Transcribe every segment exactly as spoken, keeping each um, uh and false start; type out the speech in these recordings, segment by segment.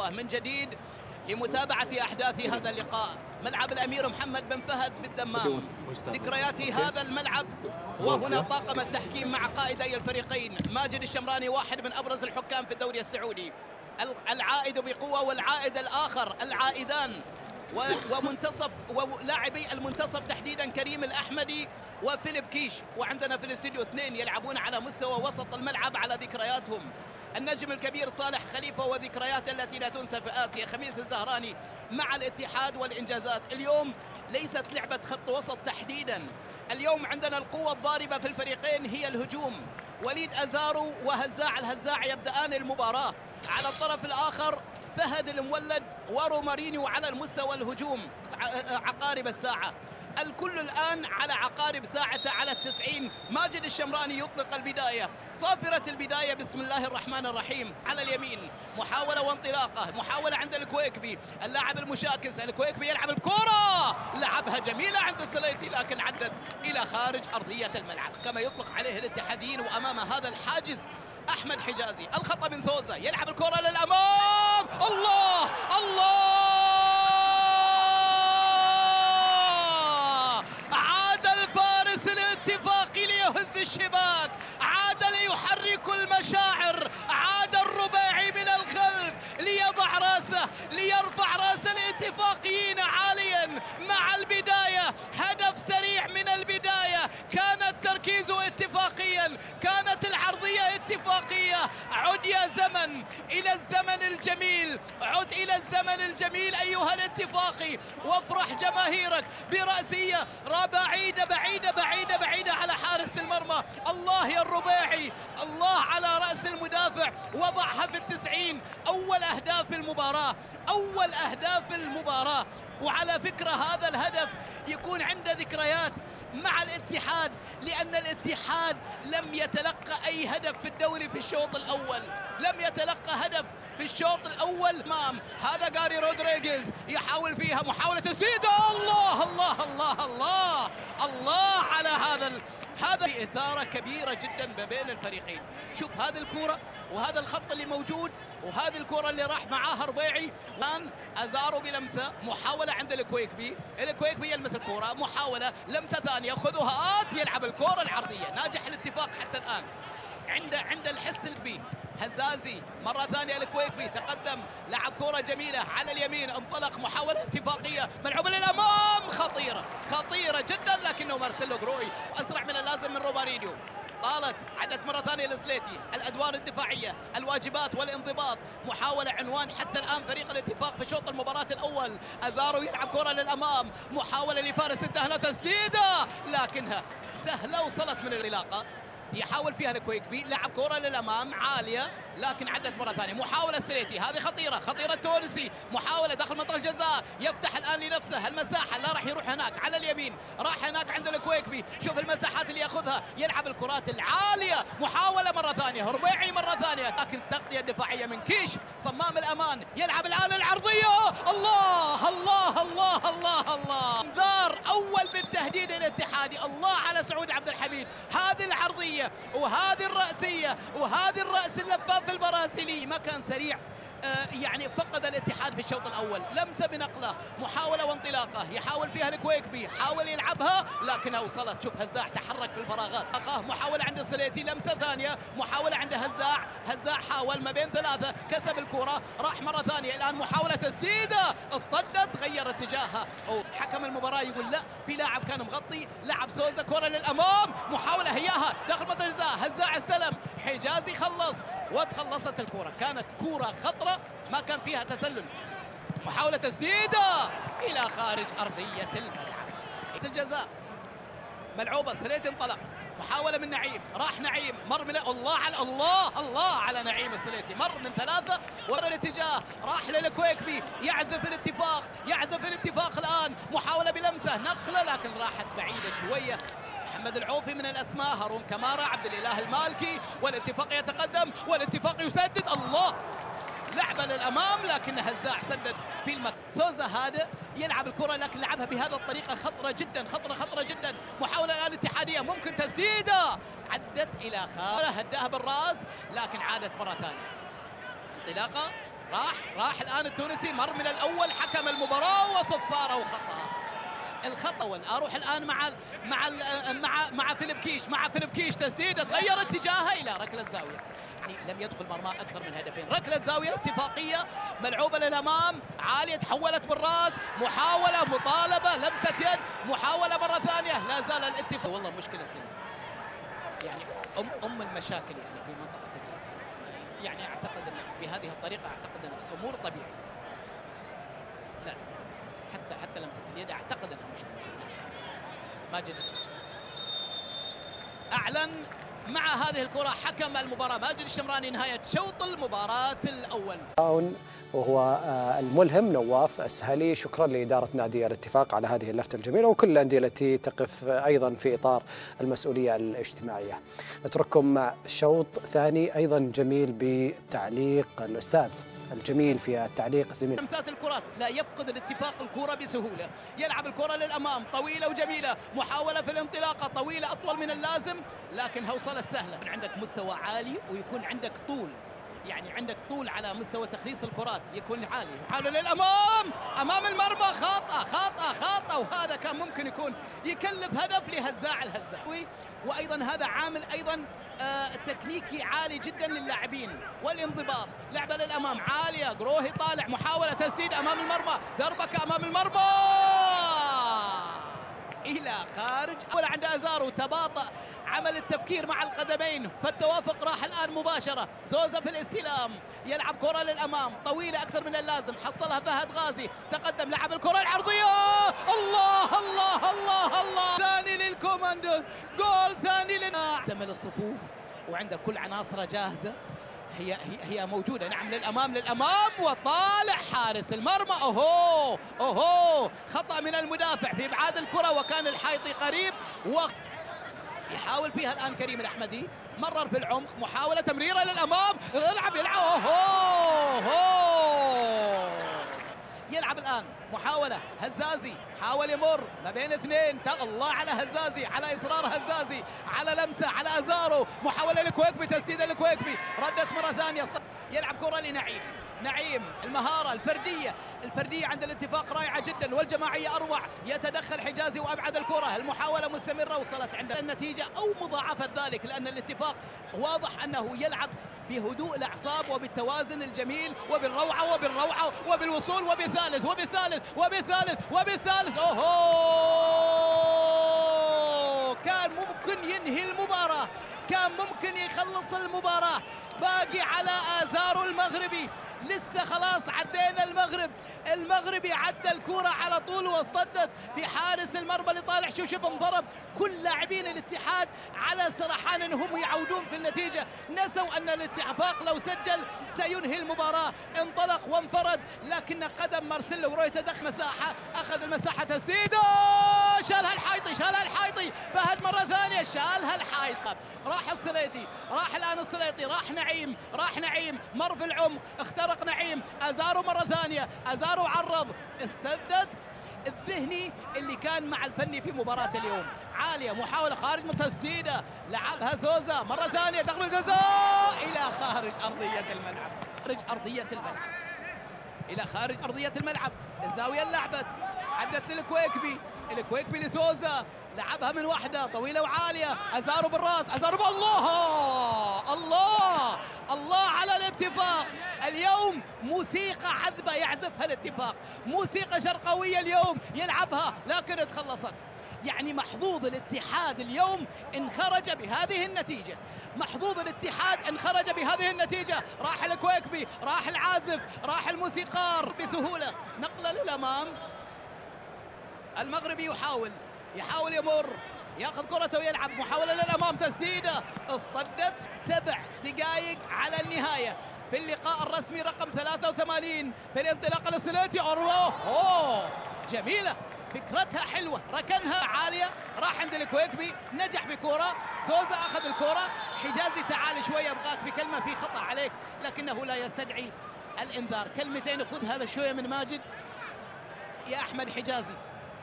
القوة من جديد لمتابعة أحداث هذا اللقاء. ملعب الأمير محمد بن فهد بالدمام، ذكريات هذا الملعب. وهنا طاقم التحكيم مع قائدي الفريقين. ماجد الشمراني واحد من أبرز الحكام في الدوري السعودي، العائد بقوة والعائد الآخر، العائدان ومنتصف ولاعبي المنتصف تحديدا كريم الأحمدي وفيليب كيش. وعندنا في الاستوديو اثنين يلعبون على مستوى وسط الملعب على ذكرياتهم، النجم الكبير صالح خليفة وذكرياته التي لا تنسى في آسيا، خميس الزهراني مع الاتحاد والإنجازات. اليوم ليست لعبة خط وسط تحديدا، اليوم عندنا القوة الضاربة في الفريقين هي الهجوم. وليد أزارو وهزاع الهزاع يبدأان المباراة. على الطرف الآخر فهد المولد ورومارينيو على المستوى الهجوم. عقارب الساعة، الكل الآن على عقارب ساعته على التسعين. ماجد الشمراني يطلق البداية، صافرة البداية، بسم الله الرحمن الرحيم. على اليمين محاولة وانطلاقة، محاولة عند الكويكبي، اللاعب المشاكس. الكويكبي يلعب الكرة، لعبها جميلة عند السليتي لكن عدت إلى خارج أرضية الملعب كما يطلق عليه الاتحاديين. وأمام هذا الحاجز أحمد حجازي، الخطأ من سوزا، يلعب الكرة للأمام. الله الله، عاد الفارس الاتفاقي ليهز الشباك، عاد ليحرك المشاعر، عاد الرباعي من الخلف ليضع راسه، ليرفع راس الاتفاقيين عاليا مع البداية. هدف سريع من البداية، كان التركيز اتفاقيا، كانت العرضية اتفاقية. عد يا زمن إلى الزمن الجميل، عد إلى الزمن الجميل أيها الاتفاقي، وافرح جماهيرك برأسية بعيدة بعيدة بعيدة بعيدة على حارس المرمى. الله يا الرباعي، الله على رأس المدافع، وضعها في التسعين. أول أهداف المباراة، أول أهداف المباراة. وعلى فكرة هذا الهدف يكون عنده ذكريات مع الاتحاد، لأن الاتحاد لم يتلقى أي هدف في الدوري في الشوط الأول، لم يتلقى هدف في الشوط الأول. مام هذا غاري رودريغيز يحاول فيها محاولة تسديد. الله الله الله الله الله على هذا ال... هذا إثارة كبيرة جدا ما بين الفريقين. شوف هذه الكرة وهذا الخط اللي موجود وهذه الكرة اللي راح معاها ربيعي. الآن أزارو بلمسة، محاولة عند الكويكبي، الكويكبي يلمس الكرة، محاولة لمسة ثانية، خذوها آت، يلعب الكرة العرضية. ناجح الاتفاق حتى الآن عند عند الحس الكبير. هزازي مرة ثانية الكويكبي تقدم، لعب كرة جميلة على اليمين، انطلق، محاولة اتفاقية ملعوبة للأمام، خطيرة خطيرة جدا لكنه مارسيلو جروي أسرع من اللازم من رومارينيو. طالت، عدت مرة ثانية لسليتي، الأدوار الدفاعية، الواجبات والانضباط. محاولة عنوان حتى الآن فريق الاتفاق في شوط المباراة الأول. أزارو يلعب كرة للأمام، محاولة لفارس الدهنة، تسديدة لكنها سهلة وصلت من العلاقة. يحاول فيها الكويكبي، لعب كرة للأمام عالية لكن عدت مرة ثانية. محاولة سليتي، هذه خطيرة خطيرة التونسي، محاولة داخل منطقة الجزاء، يفتح الآن لنفسه المساحة، لا راح يروح هناك على اليمين، راح هناك عند الكويكبي. شوف المساحات اللي ياخذها، يلعب الكرات العالية، محاولة مرة ثانية، ربيعي مرة ثانية لكن التغطية الدفاعية من كيش صمام الأمان. يلعب الآن العرضية، الله الله الله الله الله، انذار أول بالتهديد الاتحادي. الله على سعود عبد الحميد، هذه العرضية وهذه الرأسية وهذه الرأس اللفاف البرازيلي، مكان سريع. آه يعني فقد الاتحاد في الشوط الأول. لمسة بنقلة، محاولة وانطلاقة، يحاول فيها الكويكبي، حاول يلعبها لكنها وصلت. شوف هزاع تحرك في الفراغات، محاولة عند السليتي، لمسة ثانية، محاولة عند هزاع، هزاع حاول ما بين ثلاثة، كسب الكرة، راح مرة ثانية، الآن محاولة تسديدة، اصطدت، غير اتجاهها. أو حكم المباراة يقول لا، في لاعب كان مغطي، لعب سوزا كرة للأمام، محاولة هياها داخل منطقة الجزاء، هزاع استلم، حجازي خلص وتخلصت الكرة. كانت كرة خطرة ما كان فيها تسلل. محاولة تسديدة إلى خارج أرضية الملعب. الجزاء ملعوبة، سليت انطلق، محاولة من نعيم، راح نعيم، مر من الله على الله الله على نعيم السليتي، مر من ثلاثة ورا الاتجاه، راح للكويكبي، يعزف الاتفاق، يعزف الاتفاق الآن، محاولة بلمسة، نقلة لكن راحت بعيدة شوية. محمد العوفي من الأسماء، هارون كمارة، عبد الإله المالكي، والاتفاق يتقدم والاتفاق يسدد. الله، لعبة للأمام لكن هزاع سدد في المك. سوزا هادئ يلعب الكرة لكن لعبها بهذه الطريقة خطرة جدا، خطرة خطرة جدا. محاولة الآن اتحادية، ممكن تسديدة، عدت إلى خارج، هداها بالراس لكن عادت مرة ثانية. انطلاقة راح راح الان التونسي، مر من الاول حكم المباراه وصفاره وخطا. الخطا اروح الان مع مع مع مع فيليب كيش، مع فيليب كيش تسديده تغير اتجاهها الى ركله زاويه. يعني لم يدخل مرمى اكثر من هدفين، ركله زاويه اتفاقيه ملعوبه للامام، عاليه تحولت بالراس، محاوله مطالبه لمسه يد، محاوله مره ثانيه، لا زال الاتفاق. والله مشكله يعني ام ام المشاكل يعني في منطقه الجزائر. يعني اعتقد ان بهذه الطريقه اعتقد ان الامور طبيعيه. لا حتى حتى لمسه اليد اعتقد انها مش موجوده. ماجد اعلن مع هذه الكره حكم المباراه ماجد الشمراني نهايه شوط المباراه الاول. وهو الملهم نواف السهلي. شكرا لإدارة نادي الاتفاق على هذه اللفتة الجميلة وكل الأندية التي تقف أيضا في إطار المسؤولية الاجتماعية. نترككم مع شوط ثاني أيضا جميل بتعليق الأستاذ الجميل في التعليق زميل. لمسات الكرات لا يفقد الاتفاق الكرة بسهولة، يلعب الكرة للأمام طويلة وجميلة، محاولة في الانطلاقة طويلة أطول من اللازم لكنها وصلت سهلة. يكون عندك مستوى عالي ويكون عندك طول، يعني عندك طول على مستوى تخليص الكرات يكون عالي. محاولة للأمام أمام المرمى، خاطئة خاطئة خاطئة، وهذا كان ممكن يكون يكلف هدف لهزاع الهزاوي. وأيضا هذا عامل أيضا آه تكنيكي عالي جدا للاعبين والانضباط. لعبة للأمام عالية، قروهي طالع، محاولة تسديد أمام المرمى، دربكة أمام المرمى إلى خارج. ولا عند أزارو تباطأ، عمل التفكير مع القدمين، فالتوافق راح الآن مباشرة. زوزة في الاستلام، يلعب كرة للأمام طويلة أكثر من اللازم، حصلها فهد غازي، تقدم لعب الكرة العرضية. الله الله الله الله، ثاني للكوماندوز، جول ثاني لنا. احتمل الصفوف وعنده كل عناصره جاهزة، هي هي هي موجودة. نعم للأمام للأمام، وطالع حارس المرمى. أوهو أوهو، خطأ من المدافع في إبعاد الكرة وكان الحيطي قريب. و يحاول فيها الآن كريم الأحمدي، مرر في العمق، محاولة تمريرة للأمام، يلعب يلعب أوهو أوهو، يلعب الآن محاولة هزازي، حاول يمر ما بين اثنين، الله على هزازي، على إصرار هزازي، على لمسة على أزارو، محاولة لكويكبي، تسديدة لكويكبي، ردت مرة ثانية، يلعب كرة لنعيم. نعيم المهارة الفردية، الفردية عند الاتفاق رائعة جدا والجماعية أروع، يتدخل حجازي وأبعد الكرة، المحاولة مستمرة وصلت عند النتيجة أو مضاعفة ذلك، لأن الاتفاق واضح أنه يلعب بهدوء الأعصاب وبالتوازن الجميل وبالروعة وبالروعة وبالوصول وبالثالث وبالثالث وبالثالث وبالثالث. أوهو، كان ممكن ينهي المباراة، كان ممكن يخلص المباراة. باقي على آزارو المغربي، لسه خلاص عدينا المغرب، المغربي عدى الكرة على طول واصطدت في حارس المرمى اللي طالع شوشب، انضرب. كل لاعبين الاتحاد على سرحان انهم يعودون في النتيجة، نسوا ان الاتفاق لو سجل سينهي المباراة. انطلق وانفرد لكن قدم مارسيلو روي تدخل مساحة، اخذ المساحة، تسديده شالها الحيطي، شالها الحيطي، فهد مرة ثانية شالها الحيطي. راح السليطي، راح الان السليطي، راح نعيم، راح نعيم، مر في العمق، اخترق نعيم، أزارو مرة ثانية، أزارو عرض، استدت الذهني اللي كان مع الفني في مباراة اليوم. عالية، محاولة خارج من تسديدة، لعبها سوزا مرة ثانية، ضربة جزاء إلى خارج أرضية الملعب، خارج أرضية الملعب، إلى خارج أرضية الملعب. الزاوية لعبت، عدت للكويكبي، الكويكبي لسوزا، لعبها من وحده طويله وعاليه، ازارو بالراس، ازارو بالله، الله الله على الاتفاق. اليوم موسيقى عذبه يعزفها الاتفاق، موسيقى شرقويه اليوم يلعبها لكن اتخلصت. يعني محظوظ الاتحاد اليوم ان خرج بهذه النتيجه، محظوظ الاتحاد ان خرج بهذه النتيجه. راح الكويكبي، راح العازف، راح الموسيقار بسهوله. نقله للامام، المغربي يحاول يحاول يمر، ياخذ كرته ويلعب، محاولة للأمام، تسديدة، اصطدت. سبع دقائق على النهاية في اللقاء الرسمي رقم ثلاثة وثمانين في الانطلاقة لسليتي. أوه أوه، جميلة، فكرتها حلوة، ركنها عالية، راح عند الكويكبي، نجح بكرة، سوزا أخذ الكرة، حجازي تعال شوية، أبغاك بكلمة، في خطأ عليك، لكنه لا يستدعي الإنذار. كلمتين خذها شوية من ماجد يا أحمد حجازي.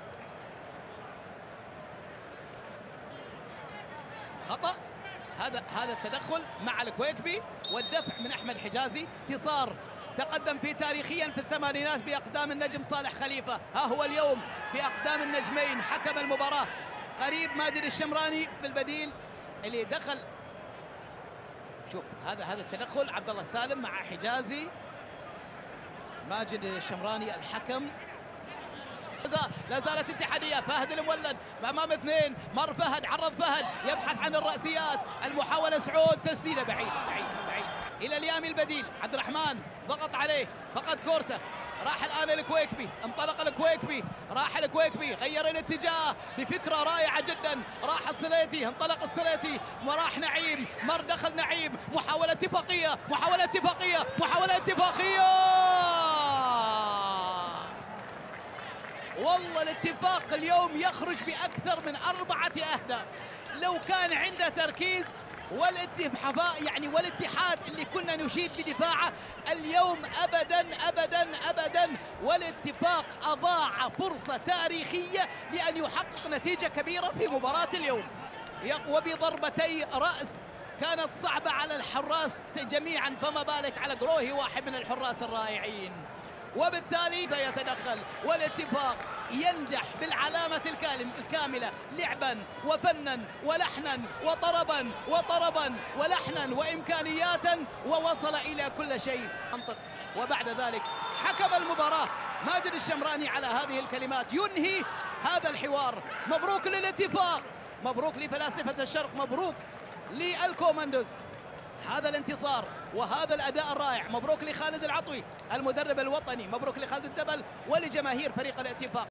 خطأ، هذا هذا التدخل مع الكويكبي والدفع من احمد حجازي، انتصار تقدم في تاريخيا في الثمانينات بأقدام النجم صالح خليفة، ها هو اليوم بأقدام النجمين حكم المباراة قريب ماجد الشمراني بالبديل اللي دخل. شوف هذا هذا التدخل عبد الله سالم مع حجازي، ماجد الشمراني الحكم. لا زالت اتحادية، فهد المولد امام اثنين، مر فهد، عرض فهد يبحث عن الرأسيات، المحاولة سعود، تسديدة بعيد بعيد بعيد الى اليامي البديل. عبد الرحمن ضغط عليه، فقد كورته، راح الان الكويكبي، انطلق الكويكبي، راح الكويكبي، غير الاتجاه بفكره رائعه جدا، راح السليتي، انطلق السليتي وراح نعيم، مر دخل نعيم، محاوله اتفاقيه، محاوله اتفاقيه، محاوله اتفاقيه. والله الاتفاق اليوم يخرج باكثر من اربعه اهداف، لو كان عنده تركيز والاتحاد يعني والاتحاد اللي كنا نشيد بدفاعه اليوم ابدا ابدا ابدا، والاتفاق اضاع فرصه تاريخيه لان يحقق نتيجه كبيره في مباراه اليوم، وبضربتي راس كانت صعبه على الحراس جميعا، فما بالك على قروهي واحد من الحراس الرائعين. وبالتالي سيتدخل والاتفاق ينجح بالعلامة الكاملة لعبا وفنا ولحنا وطربا وطربا ولحنا وإمكانياتا، ووصل إلى كل شيء منطق. وبعد ذلك حكم المباراة ماجد الشمراني على هذه الكلمات ينهي هذا الحوار. مبروك للاتفاق، مبروك لفلاسفة الشرق، مبروك للكوماندوز هذا الانتصار وهذا الأداء الرائع، مبروك لخالد العطوي المدرب الوطني، مبروك لخالد الدبل ولجماهير فريق الاتفاق.